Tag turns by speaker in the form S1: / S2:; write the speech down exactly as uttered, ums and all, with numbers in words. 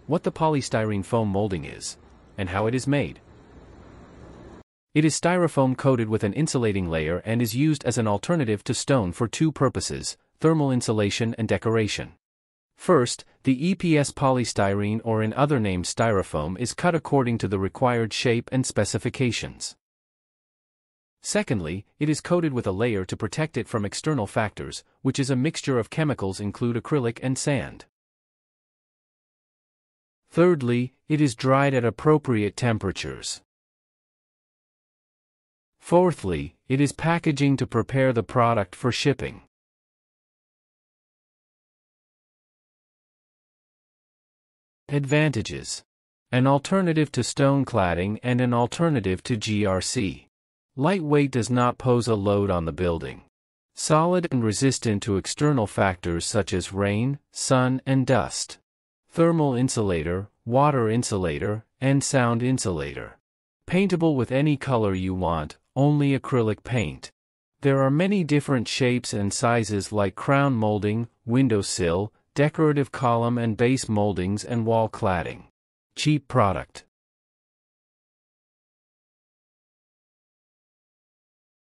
S1: what the polystyrene foam molding is, and how it is made. It is styrofoam coated with an insulating layer and is used as an alternative to stone for two purposes: thermal insulation and decoration. First, the E P S polystyrene, or in other named styrofoam, is cut according to the required shape and specifications. Secondly, it is coated with a layer to protect it from external factors, which is a mixture of chemicals include acrylic and sand. Thirdly, it is dried at appropriate temperatures. Fourthly, it is packaging to prepare the product for shipping. Advantages: an alternative to stone cladding and an alternative to G R C. Lightweight, does not pose a load on the building. Solid and resistant to external factors such as rain, sun, and dust. Thermal insulator, water insulator, and sound insulator. Paintable with any color you want, only acrylic paint. There are many different shapes and sizes like crown molding, windowsill, decorative column and base moldings, and wall cladding. Cheap product.